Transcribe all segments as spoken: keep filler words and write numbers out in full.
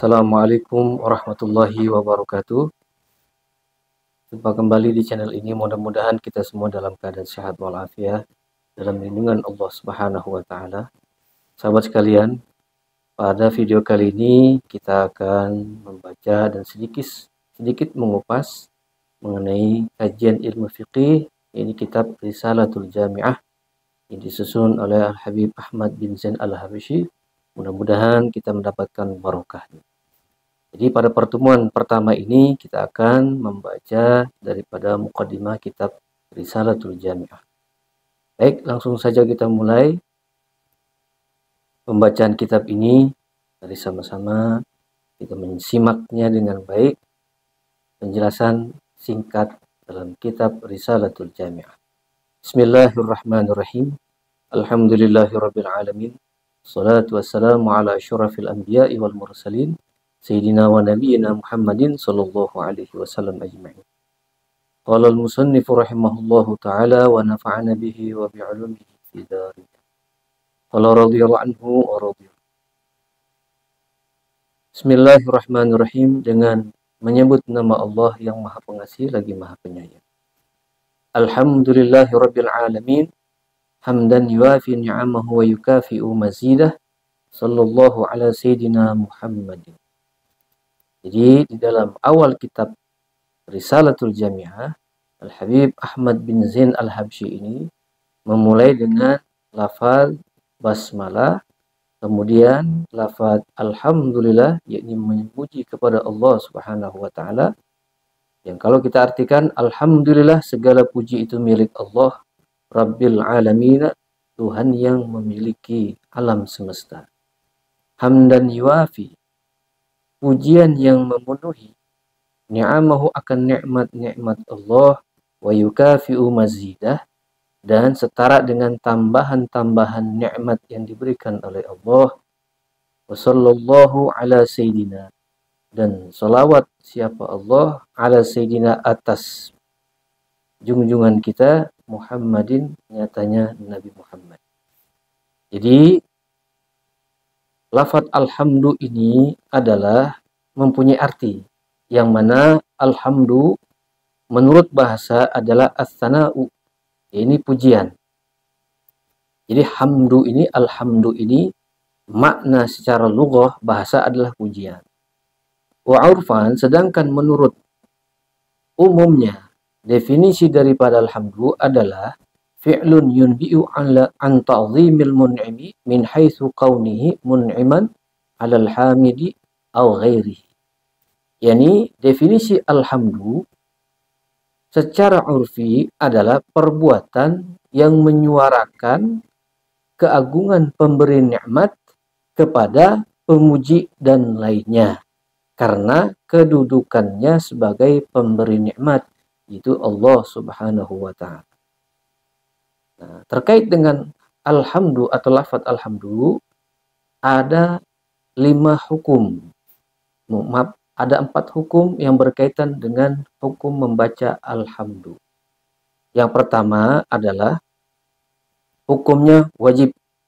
Assalamualaikum warahmatullahi wabarakatuh. Jumpa kembali di channel ini. Mudah-mudahan kita semua dalam keadaan sehat walafiat dalam lindungan Allah Subhanahu wa taala. Sahabat sekalian, pada video kali ini kita akan membaca dan sedikit sedikit mengupas mengenai kajian ilmu fiqih, ini kitab Risalatul Jami'ah yang disusun oleh Al-Habib Ahmad bin Zain Al-Habsyi. Mudah-mudahan kita mendapatkan barokahnya. Jadi pada pertemuan pertama ini kita akan membaca daripada muqaddimah kitab Risalatul Jami'ah. Baik, langsung saja kita mulai pembacaan kitab ini. Mari sama-sama kita menyimaknya dengan baik. Penjelasan singkat dalam kitab Risalatul Jami'ah. Bismillahirrahmanirrahim. Alhamdulillahirabbil alamin. Salatu wassalamu ala asyrafil anbiya'i wal mursalin. Sayyidina wa nabiyyina Muhammadin sallallahu alaihi wasallam ajma'in. Qala al-musannif rahimahullahu ta'ala wa nafa'ana bihi wa bi'ulumihi fi darin. Qala radhiyallahu anhu wa radhiyallahu. Bismillahirrahmanirrahim, dengan menyebut nama Allah yang Maha Pengasih lagi Maha Penyayang. Alhamdulillahi rabbil alamin, hamdan yuafi ni'amahu wa yukafi'u mazidah. Sallallahu ala sayyidina Muhammadin. Jadi di dalam awal kitab Risalatul Jami'ah, Al-Habib Ahmad bin Zain Al-Habsyi ini memulai dengan lafaz basmalah, kemudian lafaz alhamdulillah, yakni memuji kepada Allah Subhanahu wa taala. Yang kalau kita artikan alhamdulillah, segala puji itu milik Allah Rabbil alamin, Tuhan yang memiliki alam semesta. Hamdan yuafi, pujian yang memenuhi ni'amahu, akan nikmat-nikmat Allah, wa yukafi'u mazidah, dan setara dengan tambahan-tambahan nikmat yang diberikan oleh Allah. Wa sallallahu ala sayyidina, dan salawat siapa Allah, ala sayyidina, atas junjungan kita Muhammadin, nyatanya Nabi Muhammad. Jadi lafaz alhamdu ini adalah mempunyai arti yang mana alhamdu menurut bahasa adalah as-sana'u, ini pujian. Jadi hamdu ini, alhamdu ini makna secara lughah bahasa adalah pujian. Wa urfan, sedangkan menurut umumnya definisi daripada alhamdu adalah fi'lun yunbi'u ala an ta'zimil mun'imi min haitsu kaunihi mun'iman 'alal hamidi aw ghairihi. Yani definisi alhamdu secara urfi adalah perbuatan yang menyuarakan keagungan pemberi nikmat kepada pemuji dan lainnya, karena kedudukannya sebagai pemberi nikmat, itu Allah Subhanahu wa taala. Nah, terkait dengan alhamdu atau lafaz alhamdu, ada lima hukum. Maaf, ada empat hukum yang berkaitan dengan hukum membaca alhamdu. Yang pertama adalah hukumnya wajib.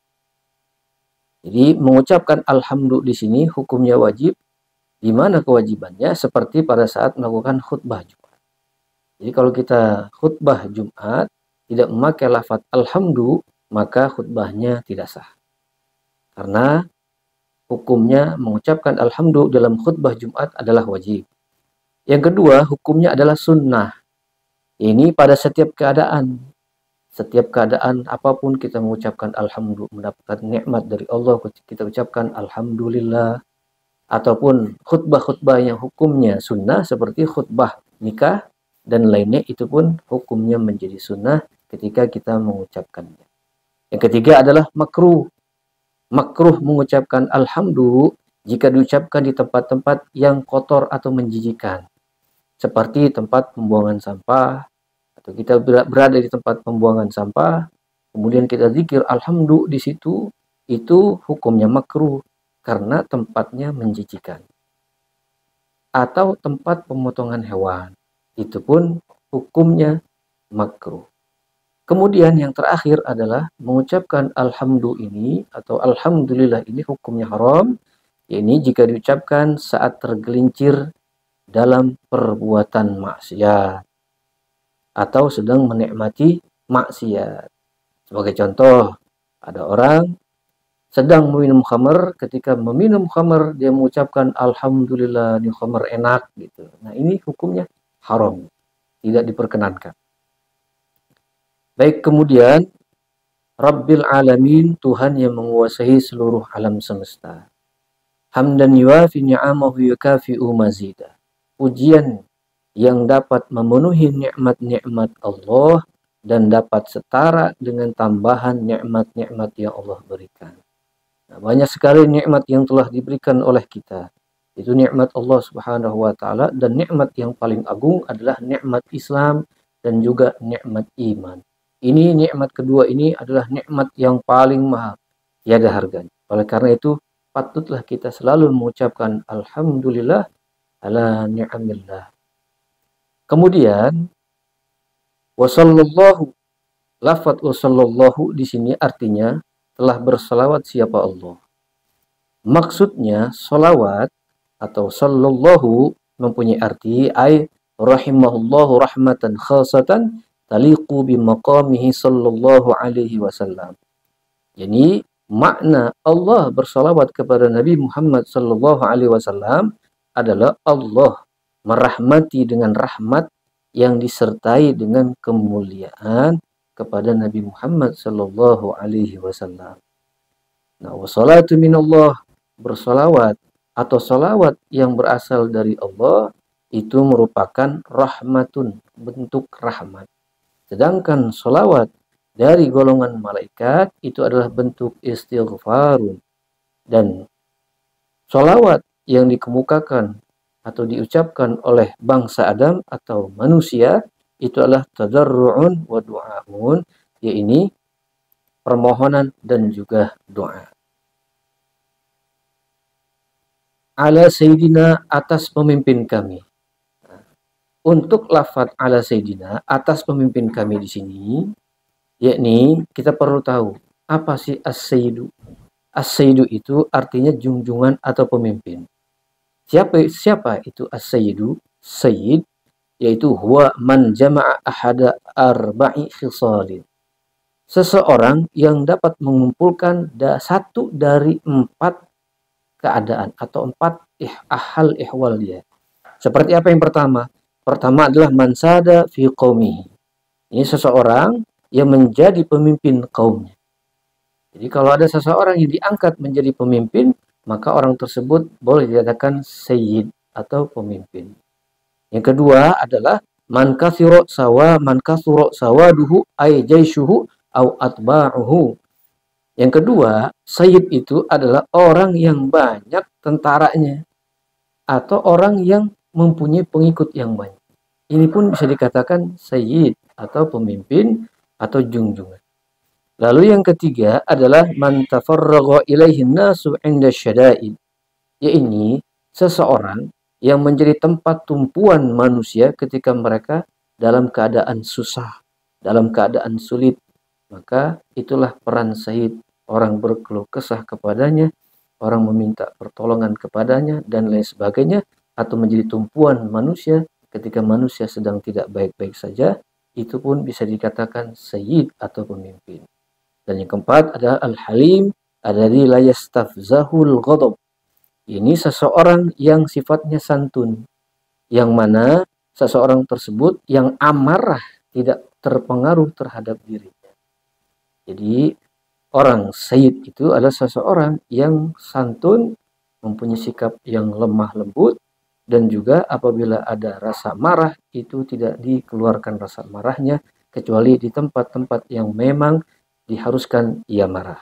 Jadi mengucapkan alhamdu di sini hukumnya wajib. Di mana kewajibannya? Seperti pada saat melakukan khutbah Jumat. Jadi kalau kita khutbah Jumat tidak memakai lafaz alhamdu, maka khutbahnya tidak sah. Karena hukumnya mengucapkan alhamdu dalam khutbah Jumat adalah wajib. Yang kedua, hukumnya adalah sunnah. Ini pada setiap keadaan. Setiap keadaan apapun kita mengucapkan alhamdu, mendapatkan nikmat dari Allah, kita ucapkan alhamdulillah. Ataupun khutbah-khutbah yang hukumnya sunnah seperti khutbah nikah dan lainnya, itu pun hukumnya menjadi sunnah ketika kita mengucapkannya. Yang ketiga adalah makruh. Makruh mengucapkan alhamdu jika diucapkan di tempat-tempat yang kotor atau menjijikkan, seperti tempat pembuangan sampah, atau kita berada di tempat pembuangan sampah, kemudian kita zikir alhamdu di situ, itu hukumnya makruh karena tempatnya menjijikkan. Atau tempat pemotongan hewan, itu pun hukumnya makruh. Kemudian yang terakhir adalah mengucapkan alhamdu ini atau alhamdulillah ini hukumnya haram Ini jika diucapkan saat tergelincir dalam perbuatan maksiat atau sedang menikmati maksiat. Sebagai contoh, ada orang sedang meminum khamar, ketika meminum khamar dia mengucapkan alhamdulillah ini khamar enak gitu. Nah, ini hukumnya haram, tidak diperkenankan. Baik, kemudian Rabbil alamin, Tuhan yang menguasai seluruh alam semesta. Hamdan yuafi ni'amahu yukafi'u mazidah. Pujian yang dapat memenuhi nikmat-nikmat Allah dan dapat setara dengan tambahan nikmat-nikmat yang Allah berikan. Nah, banyak sekali nikmat yang telah diberikan oleh kita. Itu nikmat Allah Subhanahu wa taala, dan nikmat yang paling agung adalah nikmat Islam dan juga nikmat iman. Ini nikmat kedua ini adalah nikmat yang paling mahal, tiada harganya. Oleh karena itu, patutlah kita selalu mengucapkan alhamdulillah ala ni'amillah. Kemudian wasallallahu, lafaz wasallallahu di sini artinya telah bersalawat siapa Allah. Maksudnya salawat atau sallallahu mempunyai arti ay rahimahullahu rahmatan khasatan taliqu bimaqamihi sallallahu alaihi wasallam. Jadi makna Allah bersalawat kepada Nabi Muhammad sallallahu alaihi wasallam adalah Allah merahmati dengan rahmat yang disertai dengan kemuliaan kepada Nabi Muhammad sallallahu alaihi wasallam. Nah, wassalatu minallah, bersalawat atau salawat yang berasal dari Allah itu merupakan rahmatun, bentuk rahmat. Sedangkan salawat dari golongan malaikat itu adalah bentuk istighfarun. Dan salawat yang dikemukakan atau diucapkan oleh bangsa Adam atau manusia itu adalah tadarru'un wa du'a'un, yaitu permohonan dan juga doa. Ala Sayyidina, atas pemimpin kami. Untuk lafaz ala Sayyidina, atas pemimpin kami di sini, yakni kita perlu tahu apa sih as-sayyidu. As-sayyidu itu artinya junjungan atau pemimpin. Siapa siapa itu as-sayyidu? Sayyid yaitu huwa man jama'a ahada arba'i khisalin. Seseorang yang dapat mengumpulkan satu dari empat keadaan atau empat ih, ahal ihwal dia. Seperti apa yang pertama? Pertama adalah mansada fi qaumihi. Ini seseorang yang menjadi pemimpin kaumnya. Jadi kalau ada seseorang yang diangkat menjadi pemimpin, maka orang tersebut boleh dikatakan sayyid atau pemimpin. Yang kedua adalah man kathura sawa man kathura sawaduhu ay jaishuhu au atba'uhu. Yang kedua, sayyid itu adalah orang yang banyak tentaranya atau orang yang mempunyai pengikut yang banyak. Ini pun bisa dikatakan sayyid atau pemimpin atau junjungan. Lalu yang ketiga adalah man tafarragha ilaihi nasu 'inda syada'id. Yaitu seseorang yang menjadi tempat tumpuan manusia ketika mereka dalam keadaan susah, dalam keadaan sulit. Maka itulah peran sayyid, orang berkeluh kesah kepadanya, orang meminta pertolongan kepadanya dan lain sebagainya, atau menjadi tumpuan manusia ketika manusia sedang tidak baik-baik saja, itu pun bisa dikatakan sayyid atau pemimpin. Dan yang keempat adalah al-halim alladzi la yastafzahul ghadab. Ini seseorang yang sifatnya santun, yang mana seseorang tersebut yang amarah tidak terpengaruh terhadap dirinya. Jadi orang sayyid itu adalah seseorang yang santun, mempunyai sikap yang lemah lembut, dan juga apabila ada rasa marah itu tidak dikeluarkan rasa marahnya kecuali di tempat-tempat yang memang diharuskan ia marah.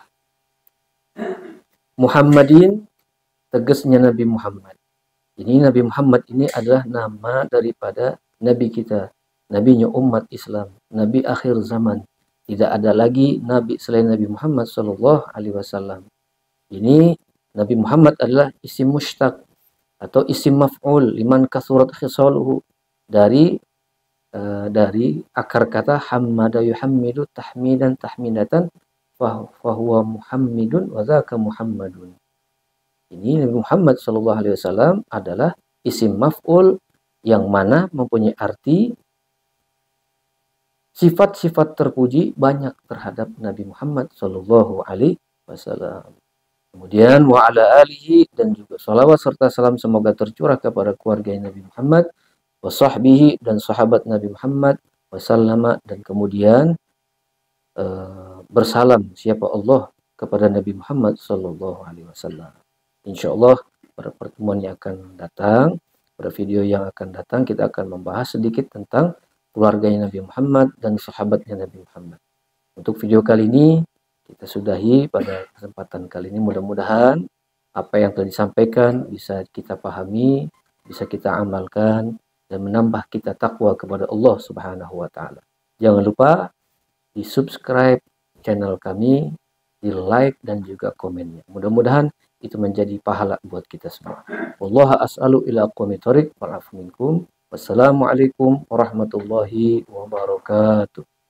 Muhammadin, tegasnya Nabi Muhammad. Ini Nabi Muhammad ini adalah nama daripada Nabi kita, Nabinya umat Islam, Nabi akhir zaman. Tidak ada lagi Nabi selain Nabi Muhammad Sallallahu Alaihi Wasallam. Ini Nabi Muhammad adalah isim mushtaq atau isim maf'ul liman kasurat khisaluhu, dari uh, dari akar kata hammada yuhammidu tahmidan tahmidatan fahuwa muhammidun wa dzaka muhammadun. Ini Nabi Muhammad shallallahu alaihi wasallam adalah isim maf'ul yang mana mempunyai arti sifat-sifat terpuji banyak terhadap Nabi Muhammad shallallahu alaihi wasallam. Kemudian wa ala alihi, dan juga salawat serta salam semoga tercurah kepada keluarga Nabi Muhammad, wa sahbihi, dan sahabat Nabi Muhammad, wasallama, dan kemudian uh, bersalam siapa Allah kepada Nabi Muhammad sallallahu alaihi wasallam. Insyaallah pada pertemuan yang akan datang, pada video yang akan datang, kita akan membahas sedikit tentang keluarga Nabi Muhammad dan sahabatnya Nabi Muhammad. Untuk video kali ini kita sudahi pada kesempatan kali ini. Mudah-mudahan apa yang telah disampaikan bisa kita pahami, bisa kita amalkan, dan menambah kita takwa kepada Allah Subhanahu wa taala. Jangan lupa di subscribe channel kami, di like dan juga komennya. Mudah-mudahan itu menjadi pahala buat kita semua. Wallahu as'alu ila aqwamit thoriq wal afu minkum. Wassalamualaikum warahmatullahi wabarakatuh.